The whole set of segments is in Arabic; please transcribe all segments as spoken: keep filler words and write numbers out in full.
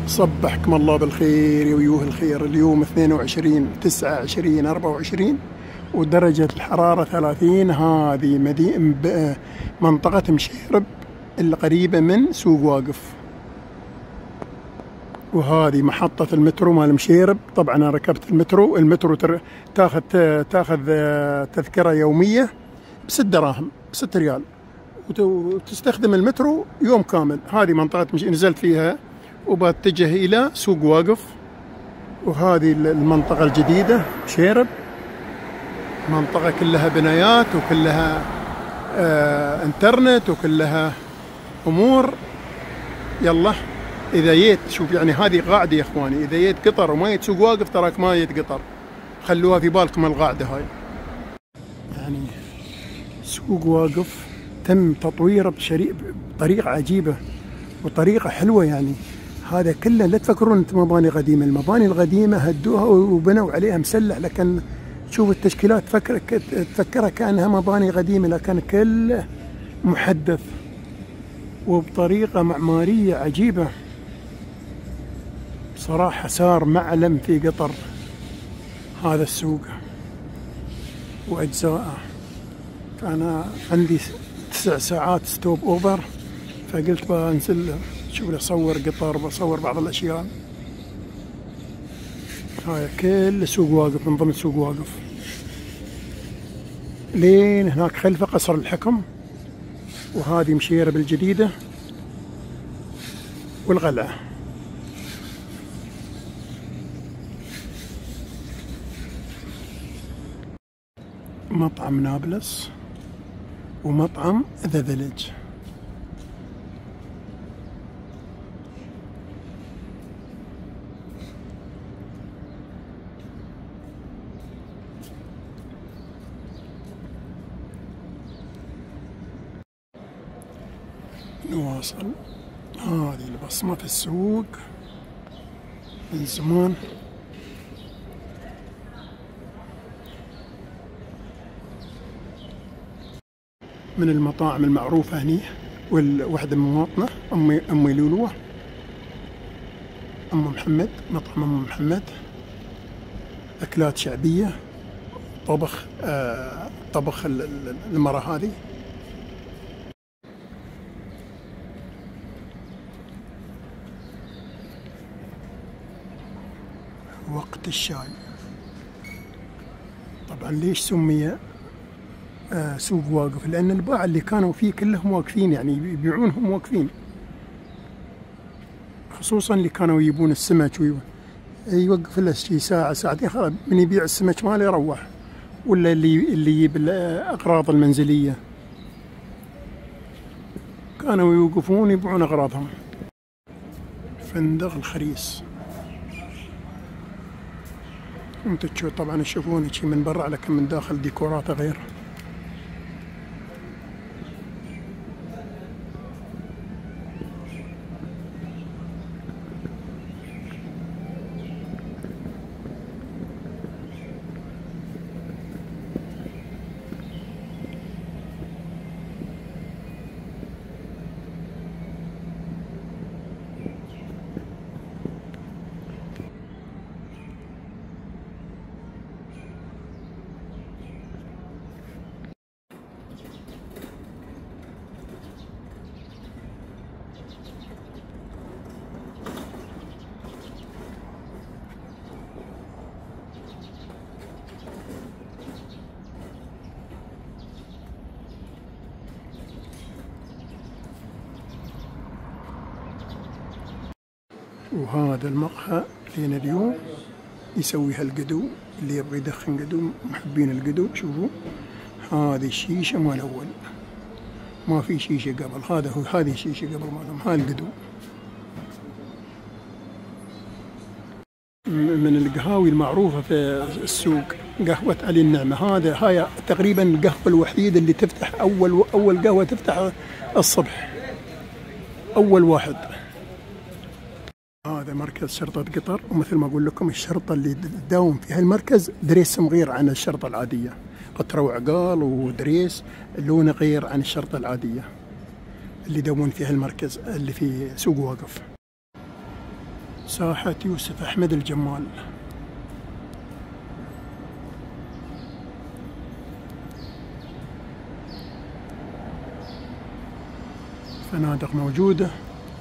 صبحكم الله بالخير ويوه الخير. اليوم اثنين وعشرين تسعة عشرين أربعة وعشرين ودرجة الحرارة ثلاثين. هذه مدينة منطقة مشيرب القريبة من سوق واقف، وهذه محطة المترو مال مشيرب. طبعا أنا ركبت المترو. المترو تاخذ تاخذ تذكرة يومية بست دراهم، بست ريال، وتستخدم المترو يوم كامل. هذه منطقة مش نزلت فيها وبتجه إلى سوق واقف. وهذه المنطقة الجديدة مشيرب، منطقة كلها بنايات وكلها آه انترنت وكلها أمور. يلا إذا جيت شوف يعني هذه قاعدة يا إخواني، إذا جيت قطر وما جيت سوق واقف تراك ما جيت قطر، خلوها في بالكم القاعدة هاي. يعني سوق واقف تم تطويره بطريقة عجيبة وطريقة حلوة. يعني هذا كله لا تفكرون انتم مباني قديمة، المباني القديمة هدوها وبنوا عليها مسلح، لكن شوف التشكيلات تفكر تفكرها كأنها مباني قديمة، لكن كله محدث وبطريقة معمارية عجيبة. صراحة صار معلم في قطر هذا السوق وأجزاءه. أنا عندي تسع ساعات ستوب أوفر، فقلت بنزل شوف أصور قطر، بصور بعض الأشياء. هاي كل سوق واقف من ضمن سوق واقف لين هناك خلفه قصر الحكم، وهذه مشيرب الجديدة والقلعة. مطعم نابلس ومطعم ذا فيليج. نواصل. هذه البصمة في السوق من زمان. من المطاعم المعروفة هني، والوحدة من مواطنة أمي أمي لولوة، أم محمد، مطعم أم محمد. أكلات شعبية، طبخ آه طبخ المرأة هذه. وقت الشاي. طبعا ليش سمي آه سوق واقف؟ لأن الباعة اللي كانوا فيه كلهم واقفين، يعني يبيعونهم واقفين، خصوصا اللي كانوا يجيبون السمك ويوقف له شي ساعة ساعتين، خلاص من يبيع السمك ماله يروح، ولا اللي اللي يجيب الأغراض المنزلية كانوا يوقفون يبيعون أغراضهم. فندق الخريس. انتم تشوفوا طبعا تشوفون شي من برا، لكن من داخل ديكوراته غير. وهذا المقهى لين اليوم يسوي هالقدو، اللي يبغى يدخن قدو، محبين القدو. شوفوا هذه الشيشة مال أول، ما في شيشة قبل. هذا هو هذه الشيشة قبل مالهم، هاي القدو. من القهاوي المعروفة في السوق قهوة علي النعمة. هذا هاي تقريبا القهوة الوحيدة اللي تفتح أول أول قهوة تفتح الصبح، أول واحد. هذا مركز شرطة قطر، ومثل ما أقول لكم الشرطة اللي تداوم في هالمركز دريسهم غير عن الشرطة العادية، قطرة وعقال ودريس لونه غير عن الشرطة العادية اللي يداومون في هالمركز اللي في سوق واقف. ساحة يوسف أحمد الجمال. فنادق موجودة،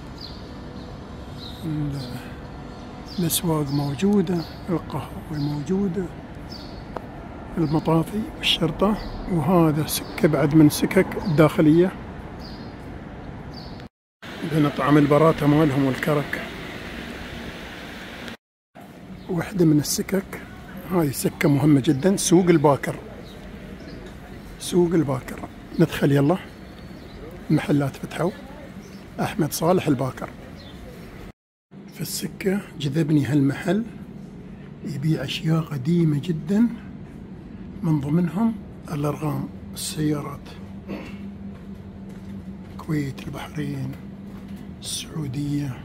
الأسواق موجودة، القهوة موجودة، المطافي والشرطة. وهذا سكة بعد من السكك الداخلية، عندنا طعم البراتة مالهم والكرك. واحدة من السكك، هاي سكة مهمة جدا، سوق الباكر. سوق الباكر ندخل يلا. المحلات فتحوا. أحمد صالح الباكر. في السكة جذبني هالمحل، يبيع أشياء قديمة جدا، من ضمنهم الأرغام، السيارات، الكويت، البحرين، السعودية.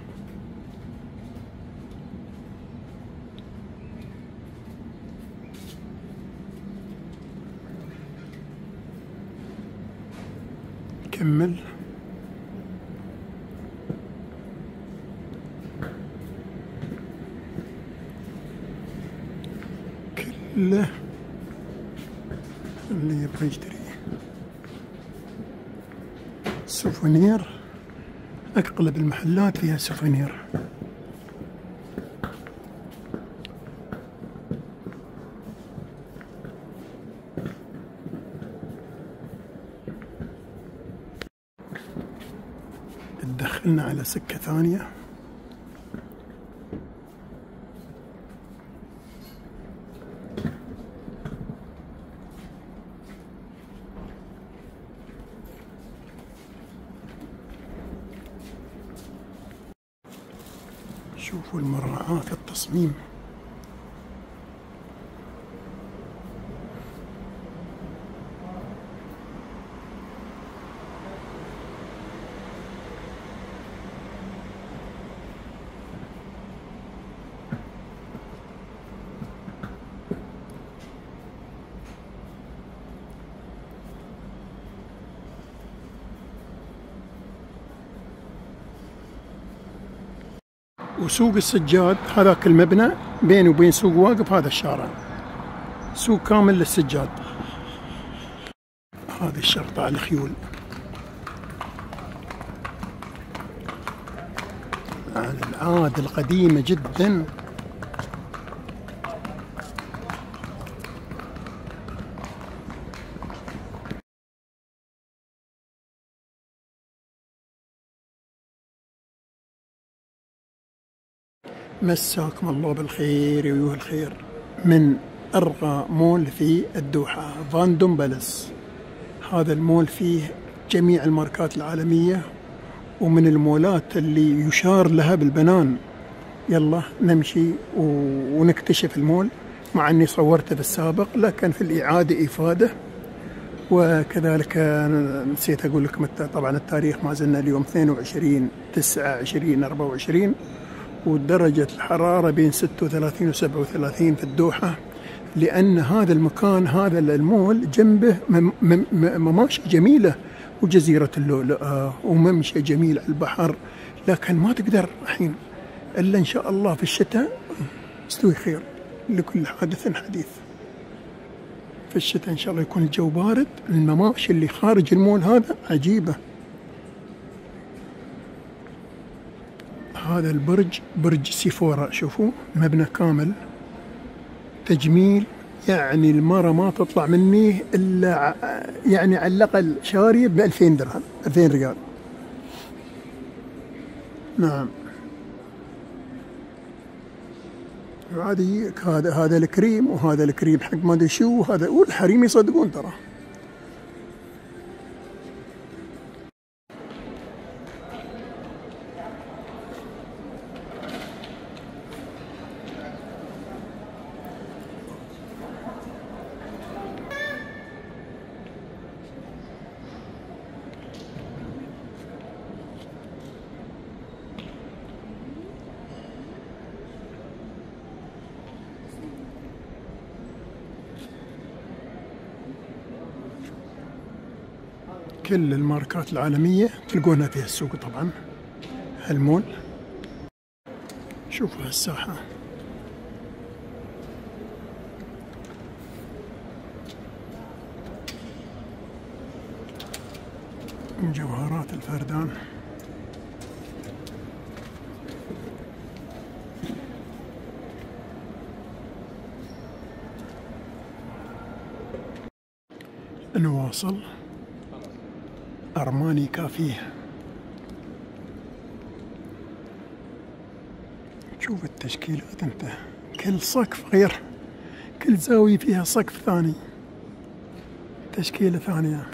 كمل. كله اللي يبغى يشتري سوفونير، أقلب المحلات فيها سوفونير. دخلنا على سكة ثانية. شوفوا المراعاة في التصميم. وسوق السجاد هذاك المبنى بينه وبين سوق واقف، هذا الشارع سوق كامل للسجاد. هذه الشرطة على الخيول. على العاد القديمة جدا. مساكم الله بالخير يا أيها الخير. من أرقى مول في الدوحة فاندوم بالاس. هذا المول فيه جميع الماركات العالمية، ومن المولات اللي يشار لها بالبنان. يلا نمشي ونكتشف المول، مع أني صورته في السابق لكن في الإعادة إفادة. وكذلك نسيت أقول لكم طبعا التاريخ، ما زلنا اليوم اثنين وعشرين تسعة عشرين أربعة وعشرين، ودرجة الحرارة بين ستة وثلاثين و سبعة وثلاثين في الدوحة، لأن هذا المكان، هذا المول جنبه مماشي جميلة وجزيرة اللؤلؤة وممشى جميل على البحر، لكن ما تقدر الحين إلا إن شاء الله في الشتاء يستوي خير. لكل حادث حديث. في الشتاء إن شاء الله يكون الجو بارد. المماشي اللي خارج المول هذا عجيبة. هذا البرج برج سيفورا، شوفوا مبنى كامل تجميل، يعني المرة ما تطلع مني إلا يعني على الأقل شارية بألفين درهم، ألفين ريال. نعم. وهذه هذا هذا الكريم، وهذا الكريم حق ما أدري شو، وهذا والحريم يصدقون ترى. كل الماركات العالمية تلقونها في السوق طبعا. هالمول شوفوا هالساحة، مجوهرات الفردان. نواصل. أرماني كافيه. شوف التشكيلات انت، كل سقف غير، كل زاوية فيها سقف ثاني، تشكيلة ثانية.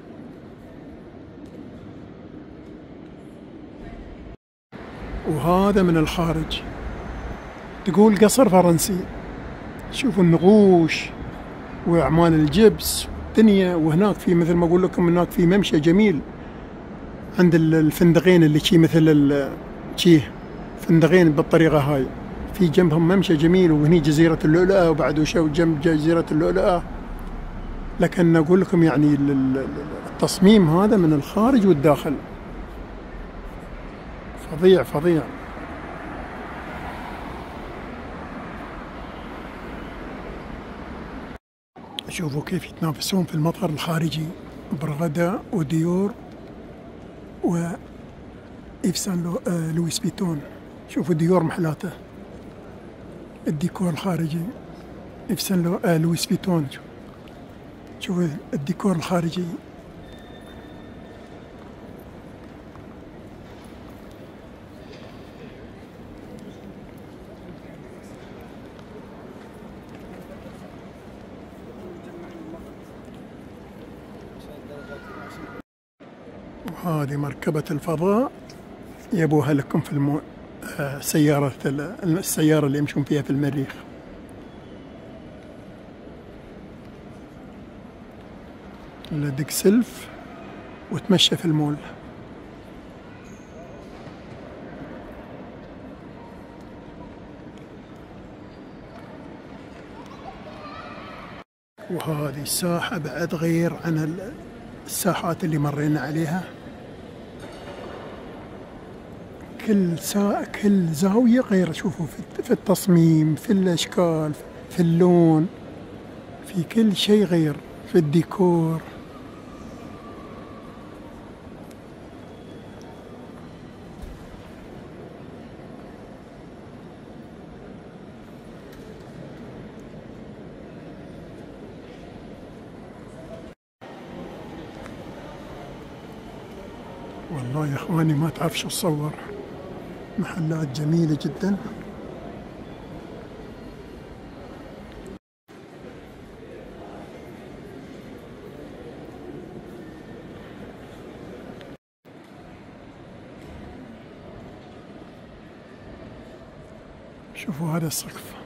وهذا من الخارج، تقول قصر فرنسي. شوفوا النقوش وأعمال الجبس دنيا. وهناك في مثل ما أقول لكم هناك في ممشى جميل عند الفندقين اللي شي مثل شي فندقين بالطريقة هاي، في جنبهم ممشى جميل. وهني جزيرة اللؤلؤة، وبعد وشو جنب جزيرة اللؤلؤة. لكن أقول لكم يعني التصميم هذا من الخارج والداخل فظيع فظيع. شوفوا كيف يتنافسون في المظهر الخارجي، برغدا وديور وإيف سان لو آه لويس فيتون. شوفوا ديور محلاته، الديكور الخارجي إيف سان لو آه لويس فيتون. شوفوا الديكور الخارجي. وهذه مركبة الفضاء يبوها لكم في المو... آه سيارة السيارة اللي يمشون فيها في المريخ. لدق سلف وتمشى في المول. وهذه الساحة بعد غير عن الساحات اللي مرينا عليها. كل سا... كل زاوية غير. شوفوا في التصميم، في الأشكال، في اللون، في كل شيء غير، في الديكور. والله يا اخواني ما تعرف شو تصور. محلات جميلة جدا. شوفوا هذا السقف.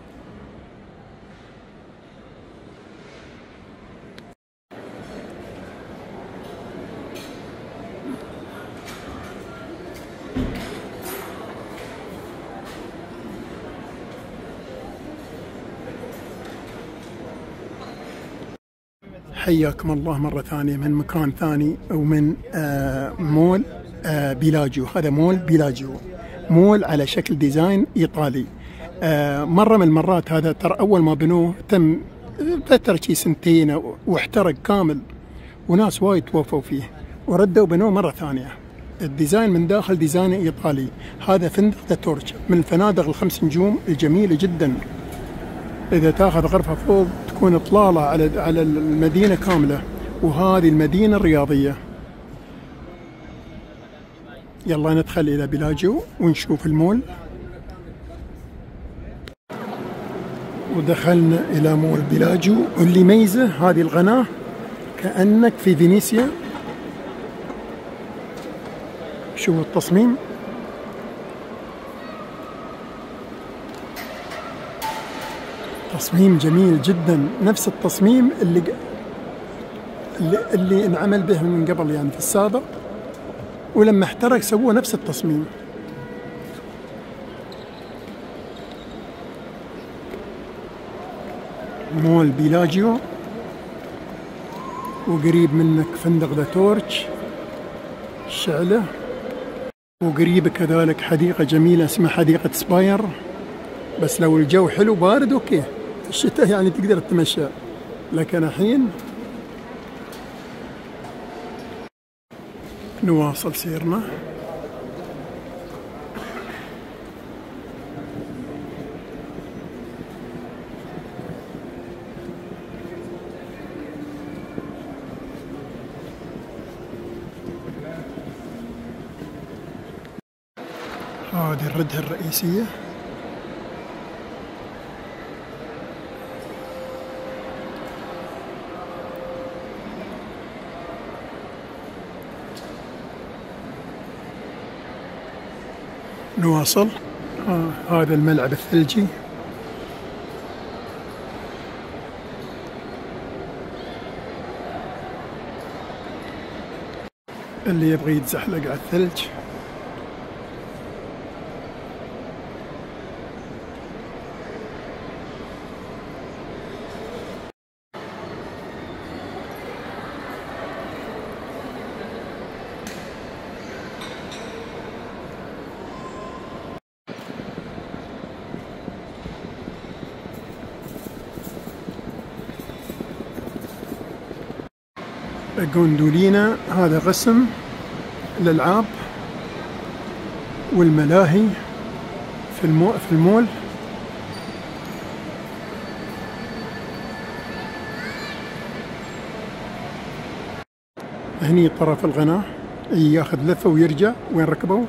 حياكم الله مرة ثانية من مكان ثاني ومن آه مول آه بيلاجيو. هذا مول بيلاجيو، مول على شكل ديزاين إيطالي. آه مرة من المرات هذا ترى أول ما بنوه تم فترة شي سنتين واحترق كامل، وناس وايد توفوا فيه وردوا بنوه مرة ثانية. الديزاين من داخل ديزاين إيطالي. هذا فندق ذا تورتش من الفنادق الخمس نجوم الجميلة جدا. إذا تاخذ غرفة فوق تكون إطلالة على على المدينة كاملة، وهذه المدينة الرياضية. يلا ندخل إلى بيلاجيو ونشوف المول. ودخلنا إلى مول بيلاجيو، واللي ميزة هذه القناة كأنك في فينيسيا. شوفوا التصميم، تصميم جميل جدا، نفس التصميم اللي اللي, اللي انعمل به من قبل يعني في السابق، ولما احترق سووه نفس التصميم. مول بيلاجيو، وقريب منك فندق ذا تورتش شعله. وقريب كذلك حديقة جميلة اسمها حديقة سباير، بس لو الجو حلو بارد اوكي، في الشتاء يعني تقدر تتمشى، لكن الحين نواصل سيرنا. هذه الردهة الرئيسية. نواصل. آه هذا الملعب الثلجي. اللي يبغى يتزحلق على الثلج. جوندولينا هذا قسم الألعاب والملاهي في المو في المول. هني طرف القناة ياخذ لفة ويرجع وين ركبوا.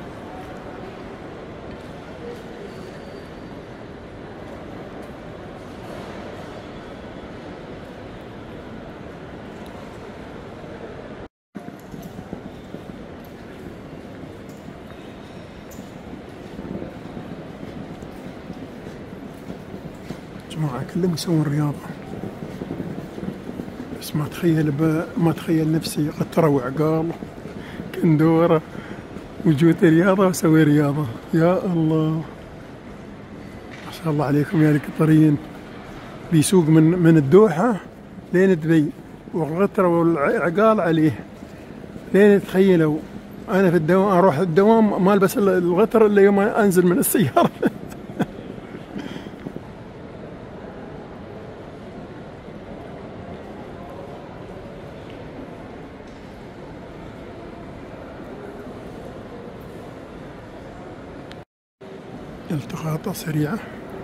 جماعة كلهم يسوون رياضة، بس ما تخيل ب... ما تخيل نفسي قد تروع عقال كندورة وجود رياضة وسوي رياضة. يا الله ما شاء الله عليكم يا القطريين. بيسوق من من الدوحة لين دبي والغترة والعقال عليه. لين تخيلوا أنا في الدوام أروح الدوام ما ألبس الغترة إلا يوم أنزل من السيارة. التقاطة سريعة.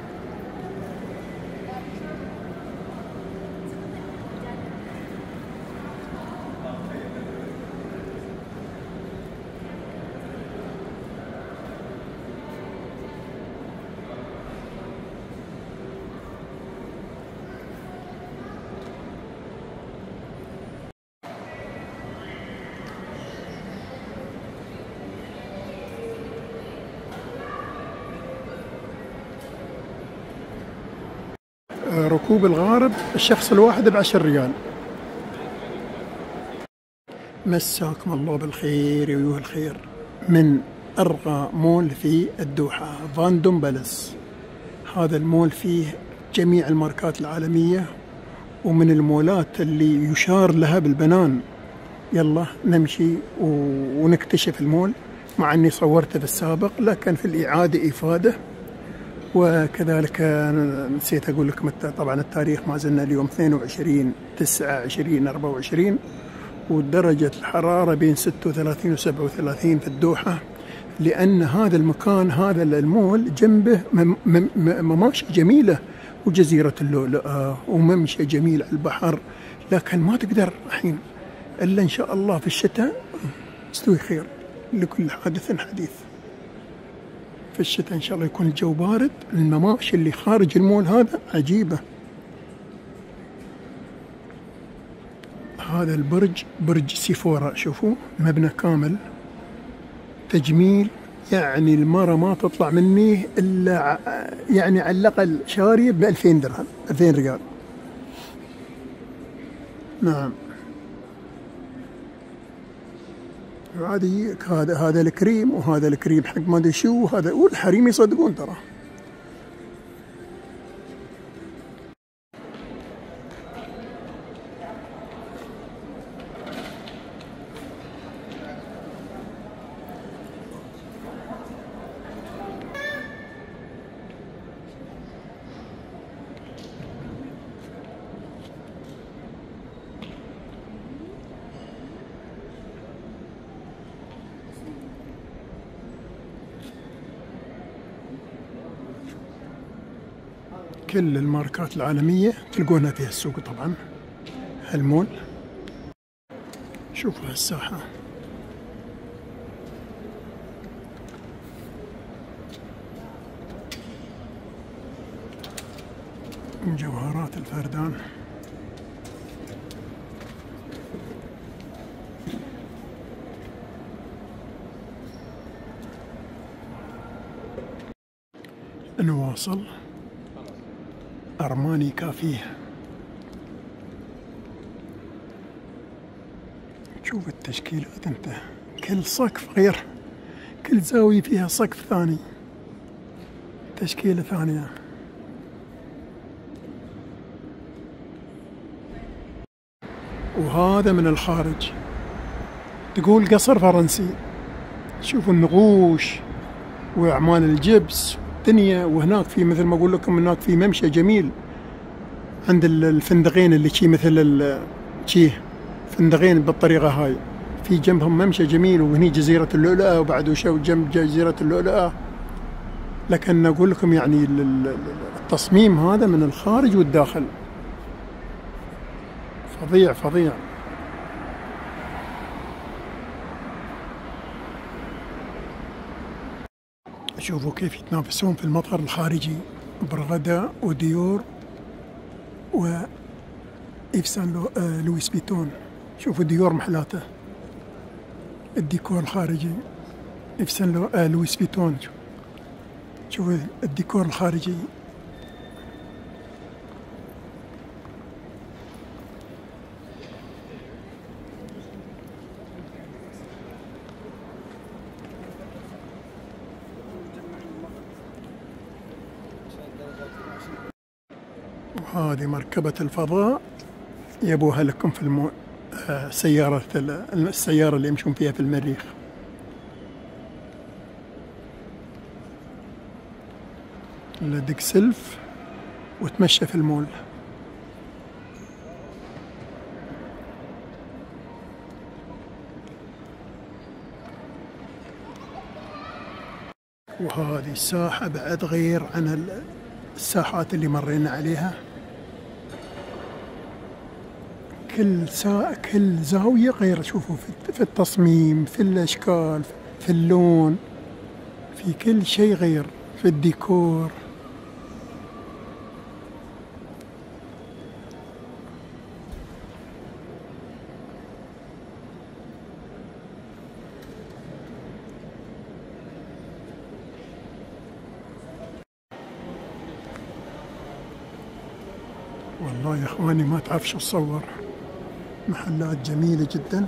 ركوب الغارب الشخص الواحد بعشر ريال. مساكم الله بالخير يا أيها الخير. من أرقى مول في الدوحة فان دوم بالاس. هذا المول فيه جميع الماركات العالمية ومن المولات اللي يشار لها بالبنان. يلا نمشي ونكتشف المول، مع أني صورته في السابق لكن في الإعادة إفادة. وكذلك نسيت أقول لكم طبعا التاريخ، ما زلنا اليوم اثنين وعشرين تسعة عشرين أربعة وعشرين، ودرجة الحرارة بين ستة وثلاثين وسبعة وثلاثين في الدوحة، لأن هذا المكان هذا المول جنبه مماشي جميلة وجزيرة اللؤلؤة وممشى جميل على البحر، لكن ما تقدر الحين إلا إن شاء الله في الشتاء يستوي خير. لكل حادث حديث. في الشتاء إن شاء الله يكون الجو بارد. المماشي اللي خارج المول هذا عجيبة. هذا البرج برج سيفورا، شوفوا مبنى كامل تجميل، يعني المرة ما تطلع مني إلا يعني على الأقل شارية بألفين درهم ألفين ريال. نعم. هذه هذا هذا الكريم وهذا الكريم حق ما ادري شو، وهذا والحريم يصدقون ترى. كل الماركات العالمية تلقونها في السوق طبعا. هالمول شوفوا هالساحة، مجوهرات الفردان. نواصل. أرماني كافيه، شوف التشكيلات انت، كل سقف غير، كل زاوية فيها سقف ثاني، تشكيلة ثانية. وهذا من الخارج، تقول قصر فرنسي. شوفوا النقوش وأعمال الجبس الدنيا. وهناك في مثل ما أقول لكم هناك في ممشى جميل عند الفندقين اللي شي مثل شي فندقين بالطريقة هاي، في جنبهم ممشى جميل. وهني جزيرة اللؤلؤة، وبعد وشو جنب جزيرة اللؤلؤة. لكن أقول لكم يعني التصميم هذا من الخارج والداخل فظيع فظيع. شوفوا كيف يتنافسون في المظهر الخارجي، برغدا وديور وإيف سان لو آه لويس فيتون. شوفوا ديور محلاته، الديكور الخارجي إيف سان لو آه لويس فيتون. شوفوا الديكور الخارجي. وهذه مركبة الفضاء يبوها لكم في المو... آه سيارة السيارة اللي يمشون فيها في المريخ. لدق سلف وتمشى في المول. وهذه الساحة بعد غير عن الساحات اللي مرينا عليها. كل سا... كل زاوية غير. شوفوا في التصميم، في الأشكال، في اللون، في كل شيء غير، في الديكور. والله يا اخواني ما تعرف شو تصور، محلات جميلة جدا.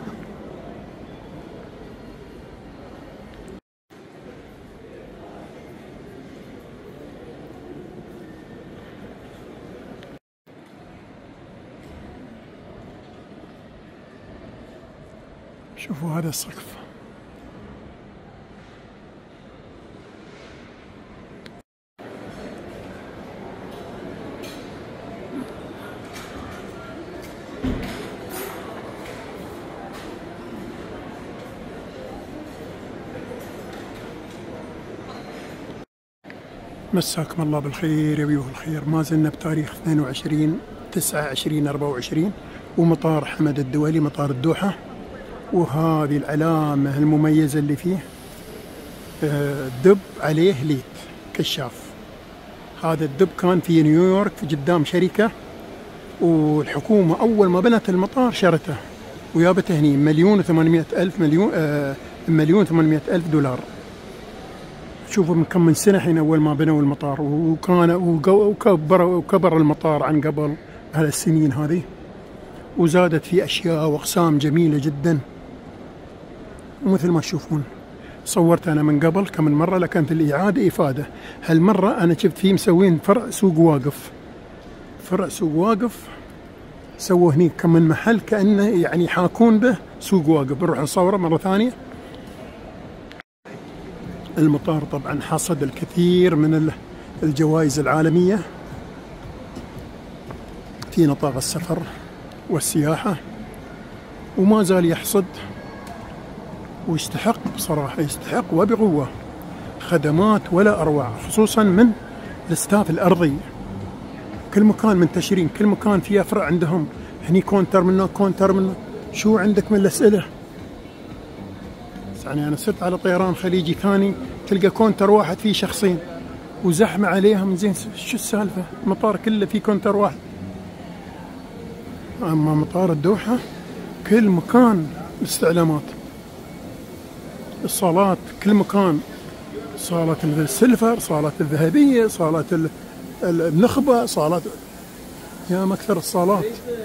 شوفوا هذا السقف، مساكم الله بالخير يا أيها الخير. ما زلنا بتاريخ اثنين وعشرين تسعة عشرين أربعة وعشرين، ومطار حمد الدولي مطار الدوحة. وهذه العلامة المميزة اللي فيه دب عليه ليت كشاف. هذا الدب كان في نيويورك في قدام شركة، والحكومة أول ما بنت المطار شرته ويابته هني مليون وثمانمائة ألف مليون آه مليون وثمانمائة ألف دولار. شوفوا من كم من سنة حين أول ما بنوا المطار، وكان وكبر وكبر المطار عن قبل هالسنين هذه، وزادت فيه أشياء وأقسام جميلة جدا. ومثل ما تشوفون صورت أنا من قبل كم من مرة، لكن في الإعادة إفادة. هالمرة أنا شفت فيه مسوين فرع سوق واقف، فرع سوق واقف سووا هني كم من محل كأنه يعني حاكون به سوق واقف. بنروح نصوره مرة ثانية. المطار طبعا حصد الكثير من الجوائز العالمية في نطاق السفر والسياحة، وما زال يحصد ويستحق بصراحة، يستحق وبقوة. خدمات ولا أروع، خصوصا من الستاف الأرضي. كل مكان منتشرين، كل مكان في أفرع عندهم، هني كونتر منه كونتر منه. شو عندك من الأسئلة؟ يعني أنا صرت على طيران خليجي ثاني تلقى كونتر واحد فيه شخصين وزحمة عليهم. زين شو السالفة؟ المطار كله فيه كونتر واحد. أما مطار الدوحة كل مكان استعلامات، الصالات كل مكان، صالة السيلفر، صالة الذهبية، صالة النخبة، صالات يا مكثر الصالات.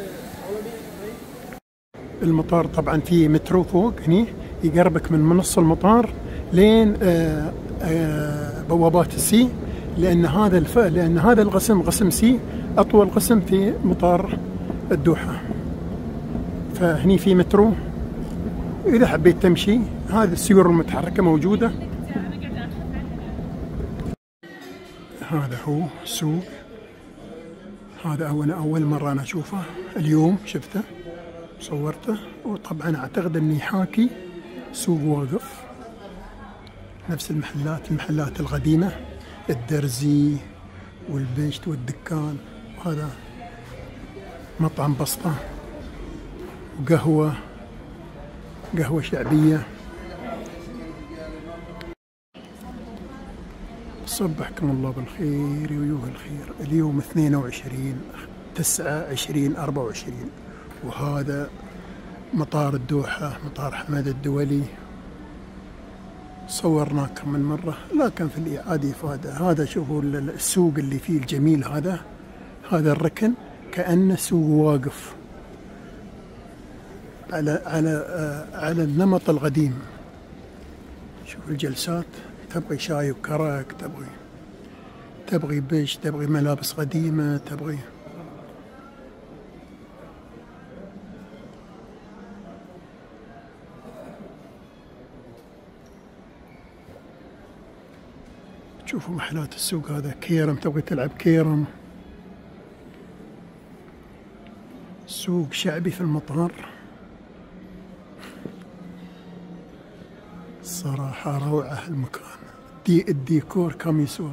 المطار طبعا فيه مترو فوق هني يقربك من منصة المطار لين آآ آآ بوابات السي، لأن هذا الف... لأن هذا القسم قسم سي أطول قسم في مطار الدوحة. فهني في مترو، إذا حبيت تمشي هذه السيور المتحركة موجودة. هذا هو السوق، هذا أول أول مرة أنا أشوفه اليوم، شفته صورته، وطبعا أعتقد أني حاكي سوق واقف، نفس المحلات المحلات القديمة، الدرزي والبشت والدكان. وهذا مطعم بسطة وقهوة، قهوة شعبية. صبحكم الله بالخير ويوه الخير. اليوم اثنين وعشرين تسعة عشرين أربعة وعشرين، وهذا مطار الدوحة، مطار حمد الدولي. صورناه كم من مرة لكن في الإعادة إفادة. هذا شوفوا السوق اللي فيه الجميل، هذا هذا الركن كأنه سوق واقف على على آه على النمط القديم. شوف الجلسات، تبغي شاي وكرك، تبغي تبغي بيش، تبغي ملابس قديمة، تبغي شوفوا محلات السوق. هذا كيرم، تبغي تلعب كيرم. سوق شعبي في المطار صراحة روعة. المكان دي الديكور كم يسوى.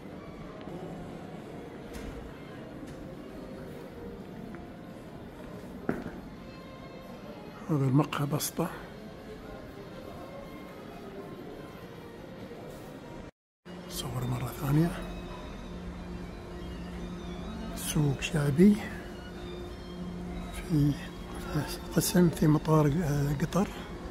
هذا المقهى بسطة. صور مرة ثانية. سوق شعبي في قسم في مطار قطر.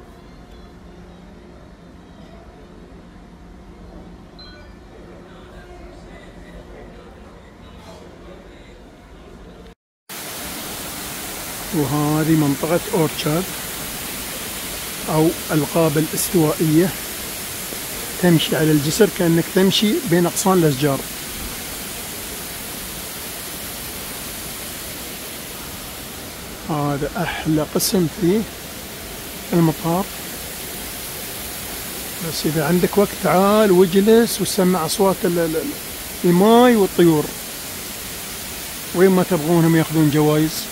وهذه منطقة أورشارد أو القابة الاستوائية، تمشي على الجسر كأنك تمشي بين أغصان الأشجار. هذا أحلى قسم في المطار، بس إذا عندك وقت تعال واجلس وسمع أصوات الماي والطيور. وين ما تبغونهم ياخذون جوائز.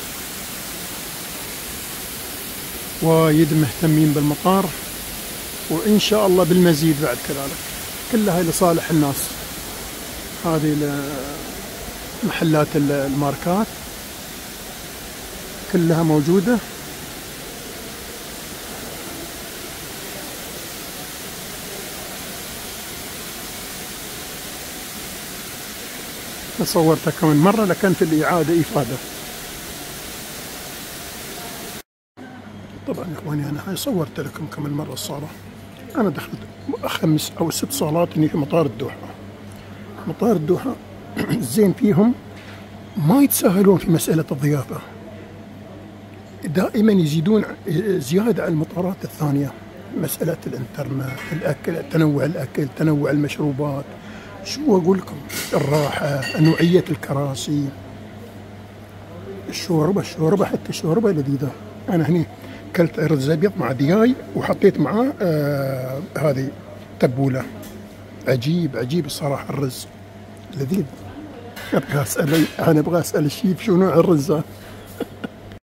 وايد مهتمين بالمطار، وإن شاء الله بالمزيد بعد كذلك. كلها لصالح الناس. هذه محلات الماركات كلها موجودة. صورتها كمان مرة لكن في الإعادة إفادة. طبعا يا إخواني أنا هاي صورت لكم كم مرة الصالة. أنا دخلت خمس أو ست صالات هني في مطار الدوحة. مطار الدوحة الزين فيهم ما يتساهلون في مسألة الضيافة، دائما يزيدون زيادة على المطارات الثانية. مسألة الانترنت، الأكل، تنوع الأكل، تنوع المشروبات، شو أقول لكم، الراحة، نوعية الكراسي، الشوربة الشوربة حتى الشوربة لذيذة. أنا هني كلت رز أبيض مع دياي وحطيت معاه آه هذه تبولة. عجيب عجيب الصراحة، الرز لذيذ. أبغى أسأل أنا أبغى أسأل الشيف شو نوع الرز.